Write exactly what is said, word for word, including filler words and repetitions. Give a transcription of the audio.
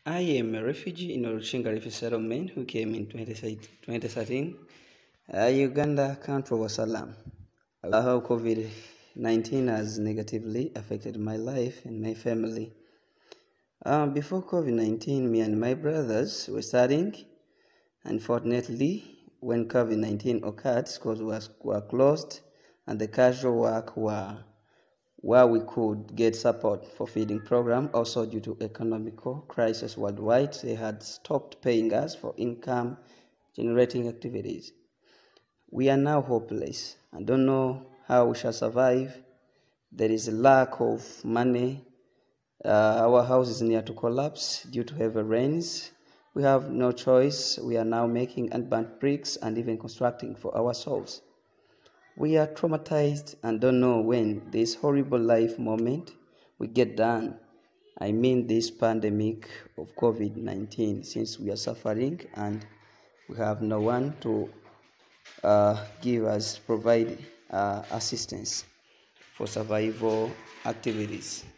I am a refugee in Oruchinga Refugee settlement who came in twenty thirteen. Uh, Uganda country was Salam. Uh, how COVID nineteen has negatively affected my life and my family. Uh, before COVID nineteen, me and my brothers were studying. Unfortunately, when COVID nineteen occurred, schools was, were closed and the casual work were where we could get support for feeding program. Also, due to economical crisis worldwide, they had stopped paying us for income generating activities. We are now hopeless and don't know how we shall survive. There is a lack of money. Uh, our house is near to collapse due to heavy rains. We have no choice. We are now making unburnt bricks and even constructing for ourselves. We are traumatized and don't know when this horrible life moment will get done. I mean this pandemic of COVID nineteen, since we are suffering and we have no one to uh, give us, provide uh, assistance for survival activities.